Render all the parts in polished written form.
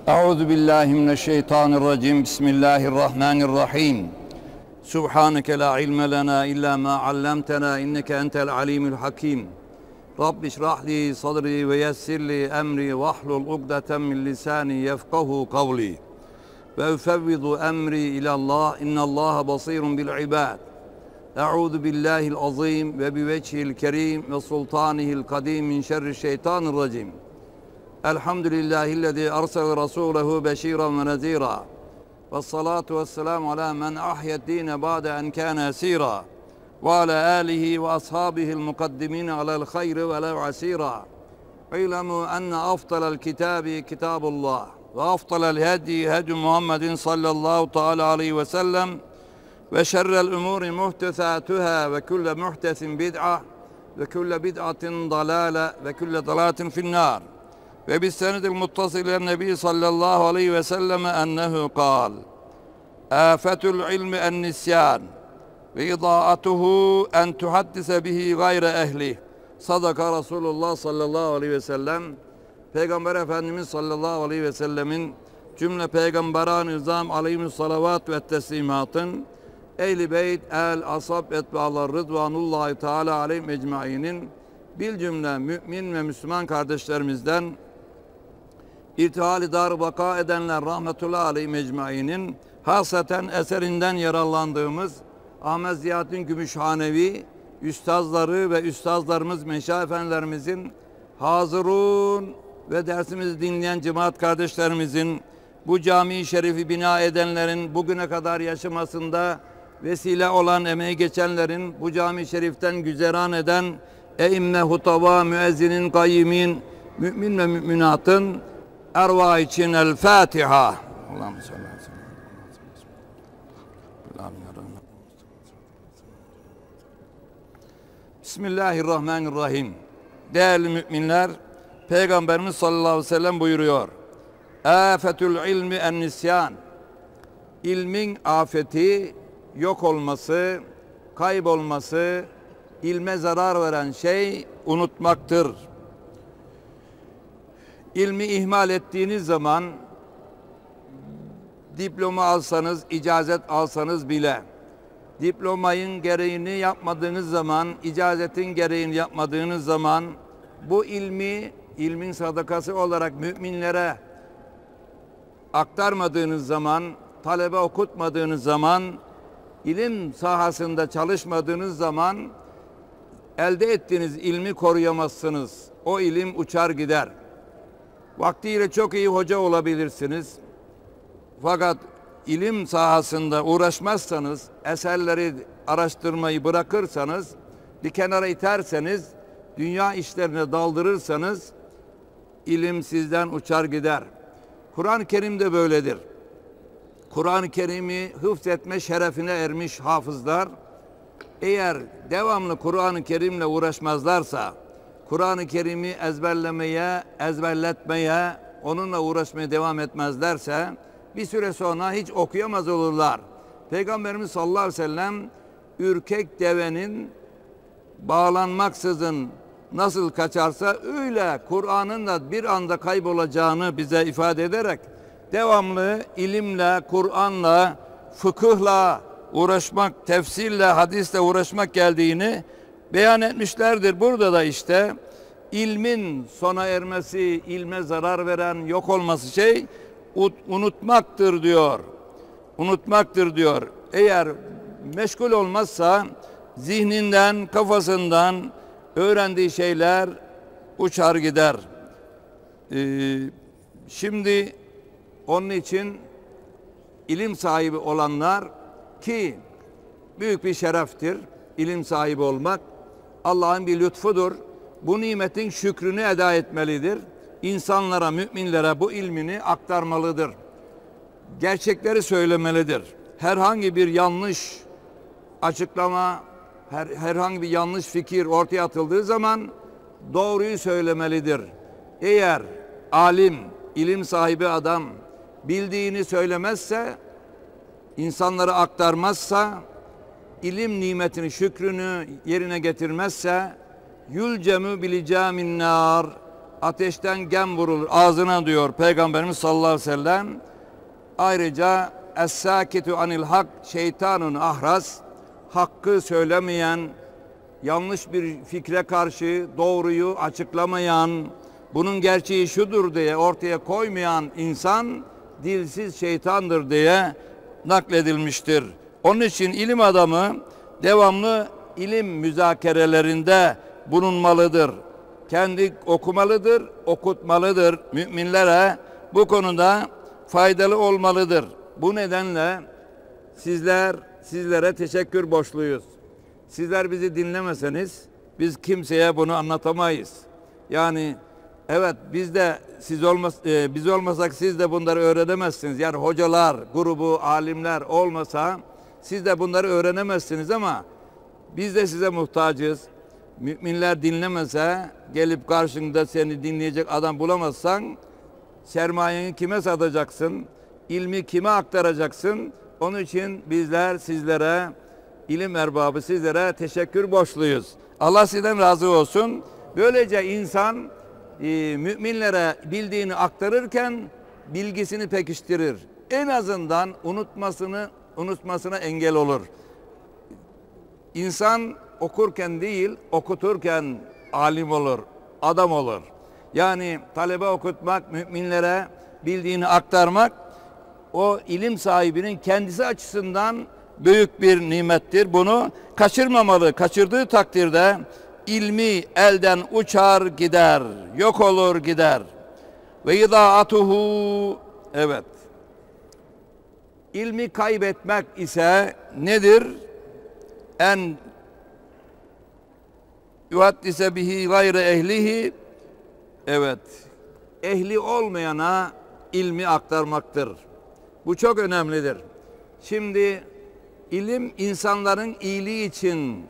Euzu billahi mineşşeytanirracim. Bismillahirrahmanirrahim. Subhaneke la ilme lena illa ma allamtena inneke entel alimul hakim. Rabbi şrah li sadri ve yessir li emri ve hlul ukdeten min lisani yefkahu kavli. Ve ufevvidu emri ilallah innallaha basirun bil ibad. Euzu billahil azim ve bi vechihil kerim ve sultanihil kadim min şerri şeytanirracim. Elhamdülillahillezî arsale rasûlehu beşîran ve nezîrâ. Vessalâtu vesselâmu alâ men ahyed-dîne ba'de en kâne esîrâ. Ve alâ âlihi ve ashâbihil mukaddimîne alel hayri ve lev asîrâ. İlemû enne afdalel kitâbi kitâbullah. Ve afdalel hedî hedü Muhammedin sallallahu teâlâ aleyhi ve sellem. Ve şerrel umûri muhtesâtuhâ ve külle muhtesin bid'a. Ve külle bid'atin dalâle ve külle dalâtin finnâr. Ve bis senedil muttasile nebi sallallahu aleyhi ve selleme ennehu kal. Afetul ilmi en nisyan ve idaatuhu en tuhaddise bihi gayre ehli. Sadaka Resulullah sallallahu aleyhi ve sellem. Peygamber Efendimiz sallallahu aleyhi ve sellemin cümle peygamberan-ı izam aleyhimus salavat ve teslimatın ehl-i beyt, el-asab, etbâlar rıdvanullahi teâlâ aleyhim ecmaînin bil cümle mümin ve Müslüman kardeşlerimizden İrtihal-i dar vaka edenler rahmetullahi aleyhi mecmainin hasaten eserinden yararlandığımız Ahmet Ziyaddin Gümüşhanevi üstazları ve üstazlarımız Meşayih efendilerimizin hazırun ve dersimizi dinleyen cemaat kardeşlerimizin bu cami-i şerifi bina edenlerin bugüne kadar yaşamasında vesile olan emeği geçenlerin bu cami-i şeriften güzeran eden eimme hutava müezzinin kayyimin mümin ve müminatın erva için el Fatiha. Allahümme salli aleyhi ve sellem. Bismillahirrahmanirrahim. Değerli müminler, Peygamberimiz sallallahu aleyhi ve sellem buyuruyor. Afetül ilmi en nisyan. İlmin afeti, yok olması, kaybolması, ilme zarar veren şey unutmaktır. İlmi ihmal ettiğiniz zaman diploma alsanız, icazet alsanız bile diplomayın gereğini yapmadığınız zaman, icazetin gereğini yapmadığınız zaman bu ilmin sadakası olarak müminlere aktarmadığınız zaman, talebe okutmadığınız zaman, ilim sahasında çalışmadığınız zaman elde ettiğiniz ilmi koruyamazsınız. O ilim uçar gider. Vaktiyle çok iyi hoca olabilirsiniz. Fakat ilim sahasında uğraşmazsanız, eserleri araştırmayı bırakırsanız, bir kenara iterseniz, dünya işlerine daldırırsanız ilim sizden uçar gider. Kur'an-ı Kerim de böyledir. Kur'an-ı Kerim'i hıfzetme şerefine ermiş hafızlar, eğer devamlı Kur'an-ı Kerim'le uğraşmazlarsa, Kur'an-ı Kerim'i ezberletmeye, onunla uğraşmaya devam etmezlerse bir süre sonra hiç okuyamaz olurlar. Peygamberimiz sallallahu aleyhi ve sellem ürkek devenin bağlanmaksızın nasıl kaçarsa öyle Kur'an'ın da bir anda kaybolacağını bize ifade ederek devamlı ilimle, Kur'an'la, fıkıhla uğraşmak, tefsirle, hadisle uğraşmak geldiğini beyan etmişlerdir. Burada da işte ilmin sona ermesi, ilme zarar veren, yok olması şey unutmaktır diyor. Unutmaktır diyor. Eğer meşgul olmazsa zihninden, kafasından öğrendiği şeyler uçar gider. Şimdi onun için ilim sahibi olanlar ki büyük bir şereftir ilim sahibi olmak. Allah'ın bir lütfudur. Bu nimetin şükrünü eda etmelidir. İnsanlara, müminlere bu ilmini aktarmalıdır. Gerçekleri söylemelidir. Herhangi bir yanlış açıklama, herhangi bir yanlış fikir ortaya atıldığı zaman doğruyu söylemelidir. Eğer alim, ilim sahibi adam bildiğini söylemezse, insanlara aktarmazsa, ilim nimetini, şükrünü yerine getirmezse yulcemu bilicamin nar, ateşten gem vurulur ağzına diyor Peygamberimiz sallallahu aleyhi ve sellem. Ayrıca es-sâkitu anil hak şeytanun ahras, hakkı söylemeyen, yanlış bir fikre karşı doğruyu açıklamayan, bunun gerçeği şudur diye ortaya koymayan insan dilsiz şeytandır diye nakledilmiştir. Onun için ilim adamı devamlı ilim müzakerelerinde bulunmalıdır. Kendi okumalıdır, okutmalıdır. Müminlere bu konuda faydalı olmalıdır. Bu nedenle sizlere teşekkür borçluyuz. Sizler bizi dinlemeseniz biz kimseye bunu anlatamayız. Yani evet biz olmasak siz de bunları öğrenemezsiniz. Yani hocalar, grubu, alimler olmasa siz de bunları öğrenemezsiniz ama biz de size muhtacız. Müminler dinlemese gelip karşında seni dinleyecek adam bulamazsan sermayeni kime satacaksın? İlmi kime aktaracaksın? Onun için bizler sizlere, ilim erbabı sizlere teşekkür borçluyuz. Allah sizden razı olsun. Böylece insan müminlere bildiğini aktarırken bilgisini pekiştirir. En azından unutmasına engel olur. İnsan okurken değil, okuturken alim olur, adam olur. Yani talebe okutmak, müminlere bildiğini aktarmak, o ilim sahibinin kendisi açısından büyük bir nimettir. Bunu kaçırmamalı. Kaçırdığı takdirde ilmi elden uçar gider, yok olur gider. Ve idaatuhu, evet. İlmi kaybetmek ise nedir? En yuhaddise bihi gayre ehlihi, evet, ehli olmayana ilmi aktarmaktır. Bu çok önemlidir. Şimdi ilim insanların iyiliği için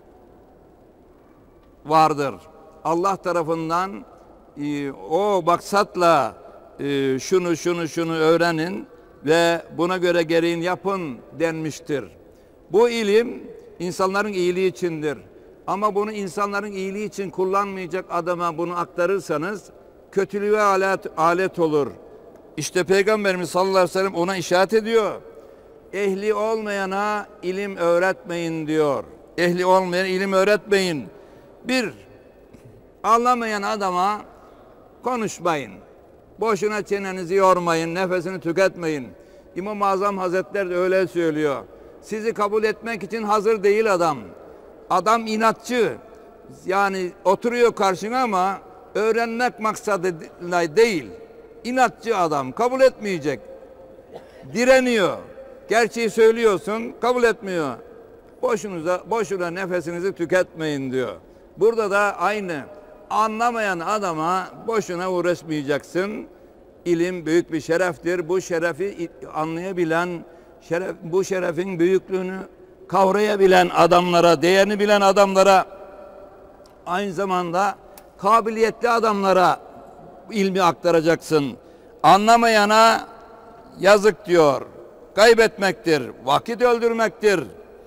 vardır. Allah tarafından o maksatla şunu öğrenin ve buna göre gereğini yapın denmiştir. Bu ilim insanların iyiliği içindir. Ama bunu insanların iyiliği için kullanmayacak adama bunu aktarırsanız kötülüğe alet olur. İşte Peygamberimiz sallallahu aleyhi ve sellem ona işaret ediyor. Ehli olmayana ilim öğretmeyin diyor. Ehli olmayan ilim öğretmeyin. Bir, anlamayan adama konuşmayın. Boşuna çenenizi yormayın, nefesini tüketmeyin. İmam-ı Azam Hazretleri de öyle söylüyor. Sizi kabul etmek için hazır değil adam. Adam inatçı. Yani oturuyor karşına ama öğrenmek maksadıyla değil. İnatçı adam, kabul etmeyecek. Direniyor. Gerçeği söylüyorsun, kabul etmiyor. Boşuna nefesinizi tüketmeyin diyor. Burada da aynı. Anlamayan adama boşuna uğraşmayacaksın. İlim büyük bir şereftir. Bu şerefi anlayabilen, bu şerefin büyüklüğünü kavrayabilen adamlara, değerini bilen adamlara, aynı zamanda kabiliyetli adamlara ilmi aktaracaksın. Anlamayana yazık diyor. Kaybetmektir, vakit öldürmektir.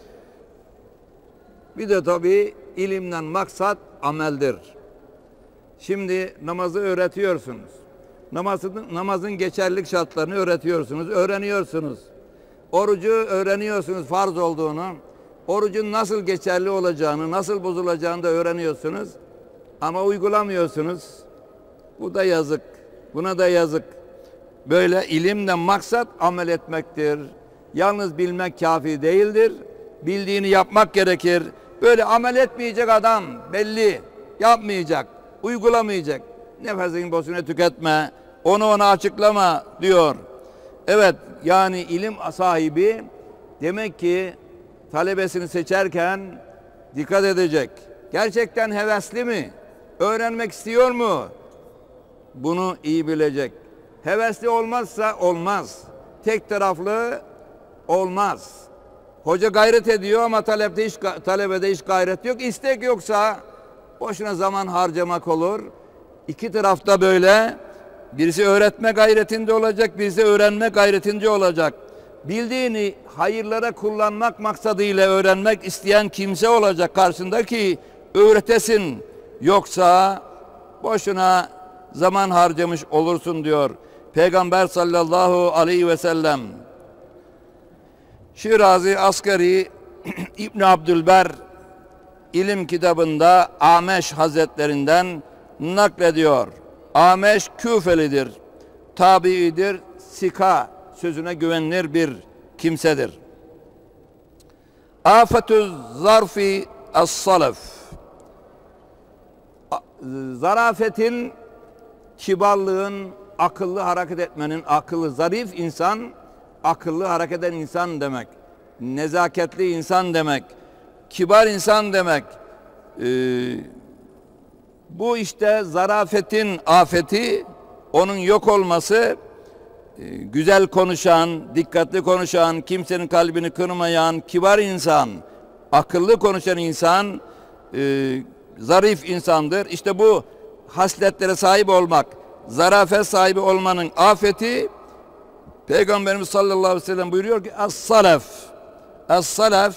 Bir de tabii ilimden maksat ameldir. Şimdi namazı öğretiyorsunuz. Namazın geçerlilik şartlarını öğreniyorsunuz. Orucu öğreniyorsunuz, farz olduğunu. Orucun nasıl geçerli olacağını, nasıl bozulacağını da öğreniyorsunuz. Ama uygulamıyorsunuz. Bu da yazık. Buna da yazık. Böyle ilimden maksat amel etmektir. Yalnız bilmek kafi değildir. Bildiğini yapmak gerekir. Böyle amel etmeyecek adam belli. Yapmayacak, uygulamayacak. Nefesini boşuna tüketme, onu açıklama diyor. Evet, yani ilim sahibi demek ki talebesini seçerken dikkat edecek. Gerçekten hevesli mi? Öğrenmek istiyor mu? Bunu iyi bilecek. Hevesli olmazsa olmaz. Tek taraflı olmaz. Hoca gayret ediyor ama talebede hiç gayret yok. İstek yoksa boşuna zaman harcamak olur. İki tarafta böyle, birisi öğretme gayretinde olacak, birisi öğrenme gayretinde olacak. Bildiğini hayırlara kullanmak maksadıyla öğrenmek isteyen kimse olacak karşısında ki öğretesin. Yoksa boşuna zaman harcamış olursun diyor Peygamber sallallahu aleyhi ve sellem. Şirazi Asgari İbn Abdülber ilim kitabında Ameş Hazretlerinden naklediyor. Ameş Küfelidir, tabiidir, sika sözüne güvenilir bir kimsedir. Afetü zarfi as-salaf. Zarafetin, kibarlığın, akıllı hareket etmenin, akıllı, zarif insan, akıllı hareket eden insan demek. Nezaketli insan demek. Kibar insan demek. Bu işte zarafetin afeti, onun yok olması, güzel konuşan, dikkatli konuşan, kimsenin kalbini kırmayan, kibar insan, akıllı konuşan insan, zarif insandır. İşte bu hasletlere sahip olmak, zarafet sahibi olmanın afeti, Peygamberimiz sallallahu aleyhi ve sellem buyuruyor ki as-salaf. As-salaf,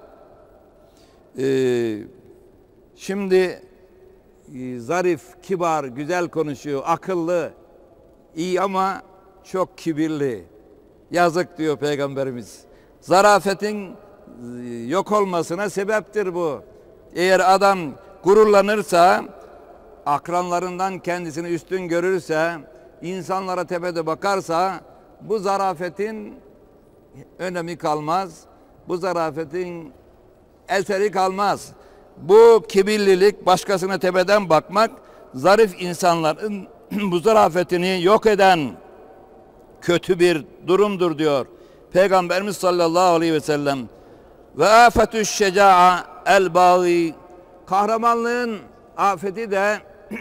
şimdi zarif, kibar, güzel konuşuyor, akıllı, iyi ama çok kibirli. Yazık diyor Peygamberimiz. Zarafetin yok olmasına sebeptir bu. Eğer adam gururlanırsa, akranlarından kendisini üstün görürse, insanlara tepede bakarsa, bu zarafetin önemi kalmaz. Bu zarafetin eseri kalmaz. Bu kibirlilik, başkasına tepeden bakmak, zarif insanların bu zarafetini yok eden kötü bir durumdur diyor Peygamberimiz sallallahu aleyhi ve sellem. Ve afetü şeca'a el bâgî. Kahramanlığın afeti de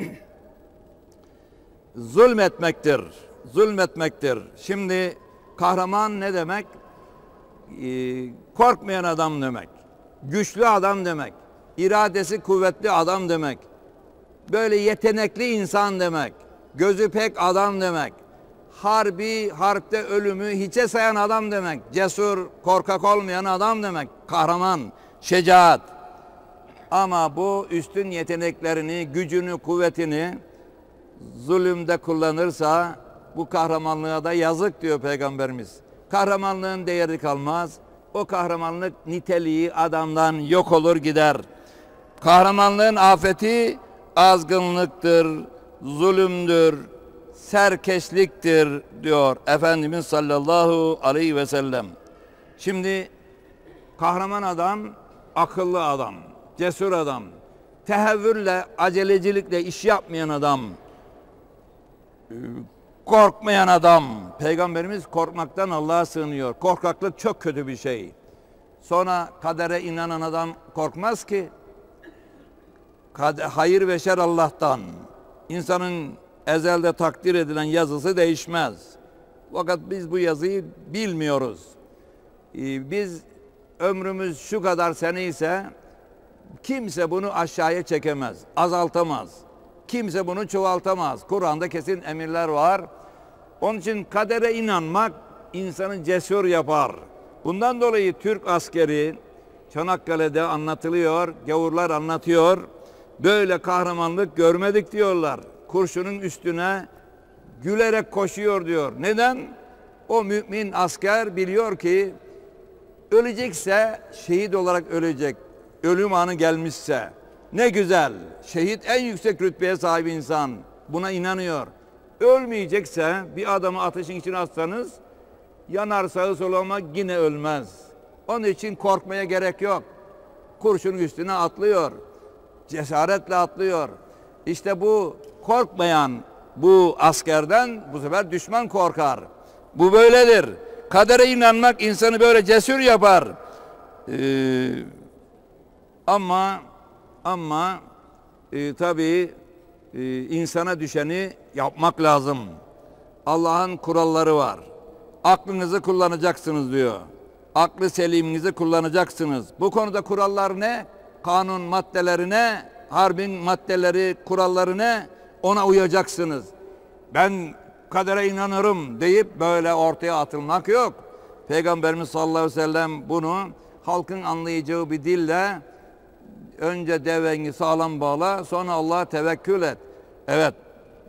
zulmetmektir. Zulmetmektir. Şimdi kahraman ne demek? Korkmayan adam demek. Güçlü adam demek. İradesi kuvvetli adam demek. Böyle yetenekli insan demek. Gözü pek adam demek. Harpte ölümü hiçe sayan adam demek. Cesur, korkak olmayan adam demek. Kahraman, şecaat. Ama bu üstün yeteneklerini, gücünü, kuvvetini zulümde kullanırsa bu kahramanlığa da yazık diyor Peygamberimiz. Kahramanlığın değeri kalmaz. O kahramanlık niteliği adamdan yok olur gider. Kahramanlığın afeti azgınlıktır, zulümdür, serkeşliktir diyor Efendimiz sallallahu aleyhi ve sellem. Şimdi kahraman adam, akıllı adam, cesur adam, tehevvürle, acelecilikle iş yapmayan adam, korkmayan adam. Peygamberimiz korkmaktan Allah'a sığınıyor. Korkaklık çok kötü bir şey. Sonra kadere inanan adam korkmaz ki. Hayır ve şer Allah'tan. İnsanın ezelde takdir edilen yazısı değişmez. Fakat biz bu yazıyı bilmiyoruz. Biz ömrümüz şu kadar sene ise kimse bunu aşağıya çekemez, azaltamaz. Kimse bunu çoğaltamaz. Kur'an'da kesin emirler var. Onun için kadere inanmak insanı cesur yapar. Bundan dolayı Türk askeri Çanakkale'de anlatılıyor, gavurlar anlatıyor. Böyle kahramanlık görmedik diyorlar. Kurşunun üstüne gülerek koşuyor diyor. Neden? O mümin asker biliyor ki ölecekse şehit olarak ölecek. Ölüm anı gelmişse ne güzel. Şehit en yüksek rütbeye sahip insan. Buna inanıyor. Ölmeyecekse bir adamı ateşin içine atsanız yanar sağı sola ama yine ölmez. Onun için korkmaya gerek yok. Kurşunun üstüne atlıyor. Cesaretle atlıyor. İşte bu korkmayan bu askerden bu sefer düşman korkar. Bu böyledir. Kadere inanmak insanı böyle cesur yapar. Ama tabii insana düşeni yapmak lazım. Allah'ın kuralları var. Aklınızı kullanacaksınız diyor. Aklı seliminizi kullanacaksınız. Bu konuda kurallar ne? Kanun maddeleri ne? Harbin maddeleri, kuralları ne? Ona uyacaksınız. Ben kadere inanırım deyip böyle ortaya atılmak yok. Peygamberimiz sallallahu aleyhi ve sellem bunu halkın anlayacağı bir dille önce deveni sağlam bağla, sonra Allah'a tevekkül et. Evet,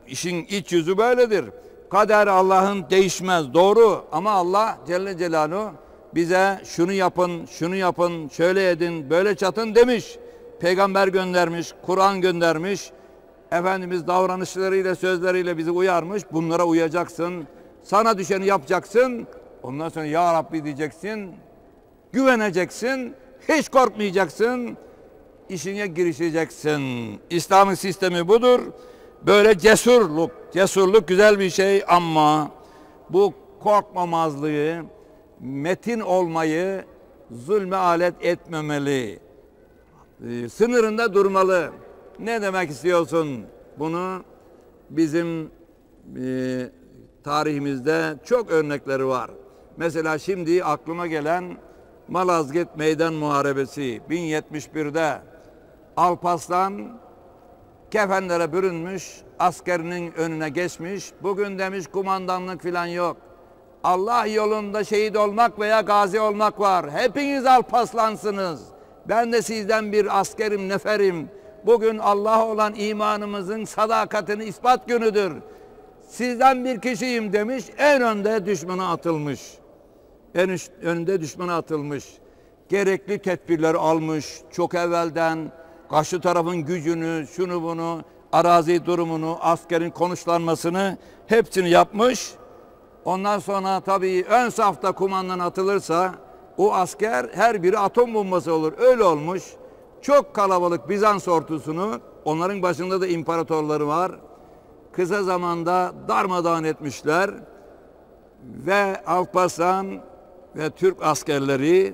işin iç yüzü böyledir. Kader Allah'ın değişmez, doğru, ama Allah Celle Celaluhu bize şunu yapın, şunu yapın, şöyle edin, böyle çatın demiş. Peygamber göndermiş, Kur'an göndermiş. Efendimiz davranışlarıyla, sözleriyle bizi uyarmış. Bunlara uyacaksın. Sana düşeni yapacaksın. Ondan sonra ya Rabbi diyeceksin. Güveneceksin. Hiç korkmayacaksın. İşine girişeceksin. İslam'ın sistemi budur. Böyle cesurluk. Cesurluk güzel bir şey ama bu korkmamazlığı, metin olmayı zulme alet etmemeli. Sınırında durmalı. Ne demek istiyorsun? Bunu bizim tarihimizde çok örnekleri var. Mesela şimdi aklıma gelen Malazgirt Meydan Muharebesi 1071'de Alparslan kefenlere bürünmüş, askerinin önüne geçmiş. Bugün demiş kumandanlık filan yok. Allah yolunda şehit olmak veya gazi olmak var. Hepiniz Alparslansınız. Ben de sizden bir askerim, neferim. Bugün Allah'a olan imanımızın sadakatini ispat günüdür. Sizden bir kişiyim demiş. En önde düşmana atılmış. En önde düşmana atılmış. Gerekli tedbirleri almış. Çok evvelden karşı tarafın gücünü, şunu bunu, arazi durumunu, askerin konuşlanmasını hepsini yapmış. Ondan sonra tabii ön safta kumandan atılırsa o asker her biri atom bombası olur. Öyle olmuş. Çok kalabalık Bizans ordusunu, onların başında da imparatorları var, kısa zamanda darmadağın etmişler ve Alparslan ve Türk askerleri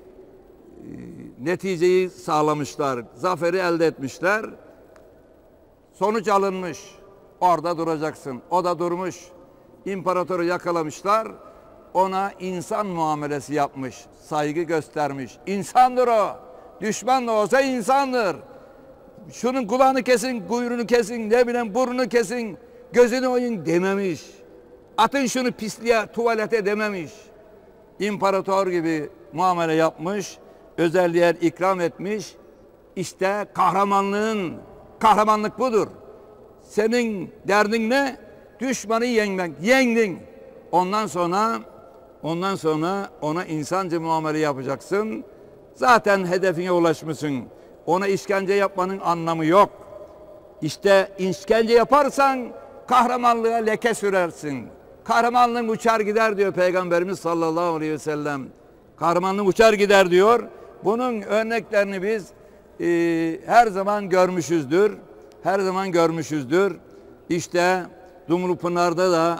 neticeyi sağlamışlar, zaferi elde etmişler. Sonuç alınmış. Orada duracaksın. O da durmuş. İmparatoru yakalamışlar. Ona insan muamelesi yapmış. Saygı göstermiş. İnsandır o. Düşman da olsa insandır. Şunun kulağını kesin, kuyruğunu kesin, ne bileyim burnunu kesin, gözünü oyun dememiş. Atın şunu pisliğe, tuvalete dememiş. İmparator gibi muamele yapmış. Özel yer ikram etmiş. İşte kahramanlık budur. Senin derdin ne? Düşmanı yenmek. Yendin. Ondan sonra ona insanca muamele yapacaksın. Zaten hedefine ulaşmışsın. Ona işkence yapmanın anlamı yok. İşte işkence yaparsan kahramanlığa leke sürersin. Kahramanlığın uçar gider diyor Peygamberimiz sallallahu aleyhi ve sellem. Kahramanlığın uçar gider diyor. Bunun örneklerini biz her zaman görmüşüzdür. Her zaman görmüşüzdür. İşte Dumlupınar'da da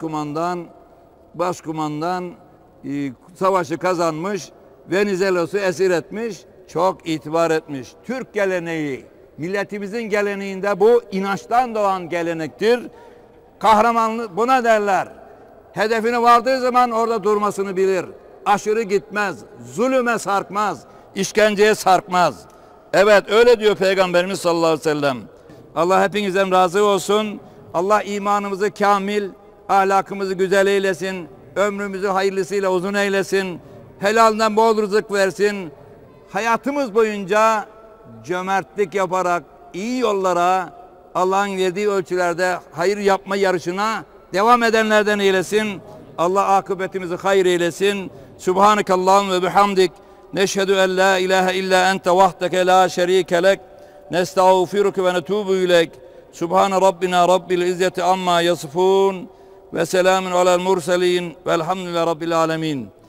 başkumandan savaşı kazanmış. Venizelos'u esir etmiş. Çok itibar etmiş. Türk geleneği, milletimizin geleneğinde bu inançtan doğan gelenektir. Kahramanlık buna derler. Hedefine vardığı zaman orada durmasını bilir. Aşırı gitmez, zulüme sarkmaz, işkenceye sarkmaz. Evet öyle diyor Peygamberimiz sallallahu aleyhi ve sellem. Allah hepinizden razı olsun. Allah imanımızı kamil, ahlakımızı güzel eylesin. Ömrümüzü hayırlısıyla uzun eylesin. Helalden bol rızık versin. Hayatımız boyunca cömertlik yaparak iyi yollara, Allah'ın verdiği ölçülerde hayır yapma yarışına devam edenlerden eylesin. Allah akıbetimizi hayır eylesin. Subhanakallahum ve bihamdik. Neşhedü en la ilahe illa ente vahdeke la şerike lek. Nestağfiruke ve netubu ilek. Subhane Rabbina Rabbil izzeti amma yasifun. Ve selamun alel murselin. Velhamdülillahi Rabbil alemin.